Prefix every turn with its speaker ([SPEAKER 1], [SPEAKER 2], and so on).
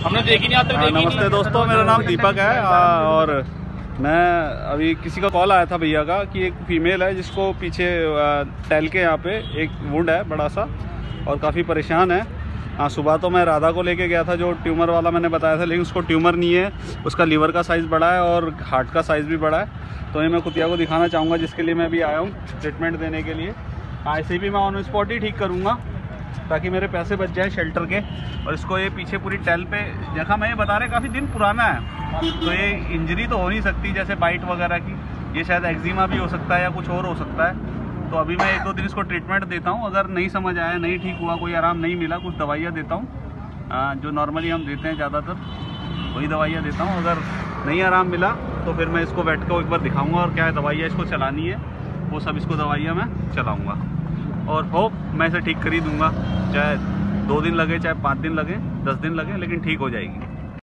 [SPEAKER 1] हमने देखी नहीं आज तक।
[SPEAKER 2] नमस्ते दोस्तों, मेरा नाम दीपक है और मैं अभी किसी का कॉल आया था भैया का कि एक फीमेल है जिसको पीछे टैल के यहाँ पे एक वुंड है बड़ा सा और काफ़ी परेशान है। हाँ, सुबह तो मैं राधा को लेके गया था जो ट्यूमर वाला मैंने बताया था, लेकिन उसको ट्यूमर नहीं है, उसका लीवर का साइज़ बड़ा है और हार्ट का साइज़ भी बड़ा है। तो ये मैं कुतिया को दिखाना चाहूँगा जिसके लिए मैं अभी आया हूँ ट्रीटमेंट देने के लिए। ऐसे भी मैं ऑन स्पॉट ही ठीक करूँगा ताकि मेरे पैसे बच जाए शेल्टर के। और इसको ये पीछे पूरी टैल पे जगह मैं ये बता रहे काफ़ी दिन पुराना है, तो ये इंजरी तो हो नहीं सकती जैसे बाइट वगैरह की, ये शायद एक्जिमा भी हो सकता है या कुछ और हो सकता है। तो अभी मैं 1-2 दिन इसको ट्रीटमेंट देता हूँ, अगर नहीं समझ आया, नहीं ठीक हुआ, कोई आराम नहीं मिला, कुछ दवाइयाँ देता हूँ जो नॉर्मली हम देते हैं ज़्यादातर, वही दवाइयाँ देता हूँ। अगर नहीं आराम मिला तो फिर मैं इसको वेट को एक बार दिखाऊँगा और क्या दवाइयाँ इसको चलानी है वो सब इसको दवाइयाँ मैं चलाऊँगा। और होप मैं इसे ठीक कर ही दूँगा, चाहे 2 दिन लगे, चाहे 5 दिन लगे, 10 दिन लगे, लेकिन ठीक हो जाएगी।